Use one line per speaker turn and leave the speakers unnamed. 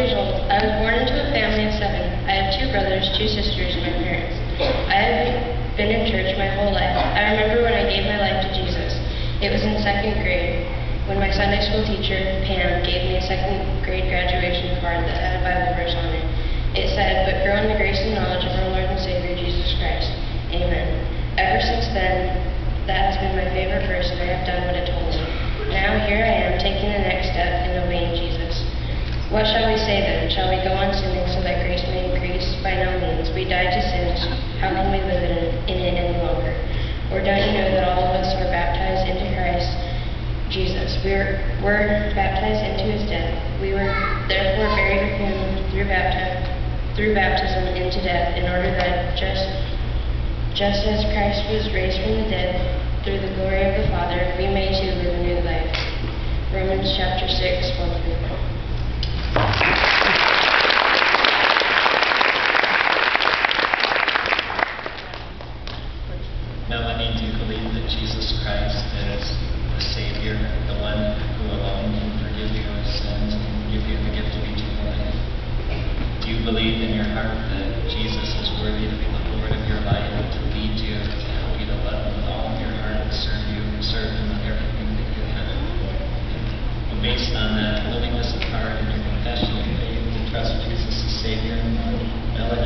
years old. I was born into a family of 7. I have 2 brothers, 2 sisters, and my parents. I have been in church my whole life. I remember when I gave my life to Jesus. It was in 2nd grade when my Sunday school teacher, Pam, gave me a 2nd grade graduation card that had a Bible verse on it. It said, "But grow in the grace and knowledge of our Lord and Savior, Jesus Christ. Amen." Ever since then, that has been my favorite verse, and I have done what it told me. Now here I am, taking the next step in obeying Jesus. What shall we say then? Shall we go on sinning so that grace may increase? By no means. We died to sins. How can we live in it any longer? Or don't you know that all of us are baptized into Christ Jesus? We're baptized into his death. We were therefore buried with him through baptism into death, in order that just as Christ was raised from the dead through the glory of the Father, we may too live a new life. Romans chapter 6, 1-3.
Melanie, do you believe that Jesus Christ is the Savior, the one who alone can forgive your sins and give you the gift of eternal life? Do you believe in your heart that Jesus is worthy to be the Lord of your life and to lead you, to help you to love him with all of your heart and serve him with everything that you have? And based on that willingness of heart and your confession of faith to trust Jesus as Savior, Melanie,